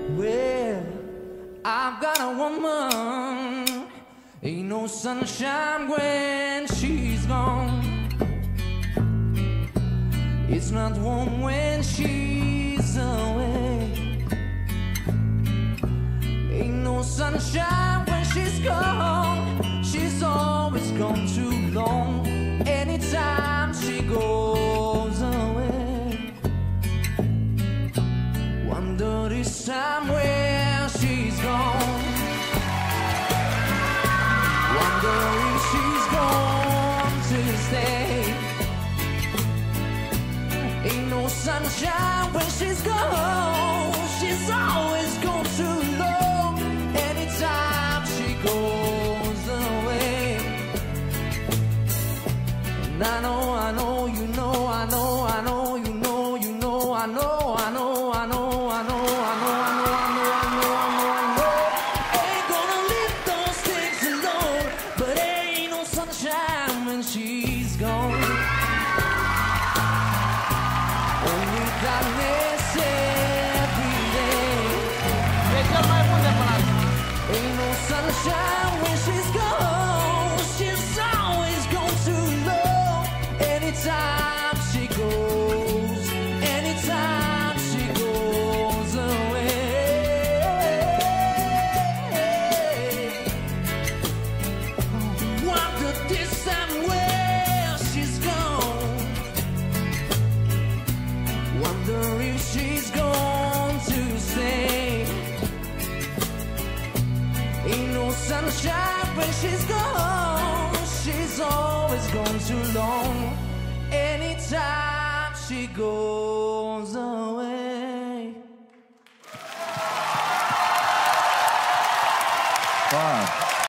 Well, I've got a woman, ain't no sunshine when she's gone. It's not warm when she's away. Ain't no sunshine when she's gone. She's always gone too long. Anytime she goes away, wonder this time where she's gone. Wonder if she's gone to stay. Ain't no sunshine when she's gone. She's always gone too long. Anytime she goes away. And I know, you know, I know, you know, I know, ain't gonna leave those things alone. But ain't no sunshine when she's gone. Only darkness every day. Ain't no sunshine when she's gone. She's always gone too low. Anytime she goes, anytime she goes away. Wonder this time where she's gone. Wonder if she's gone to stay. Ain't no sunshine when she's gone. She's always gone too long. Anytime she goes away. Wow.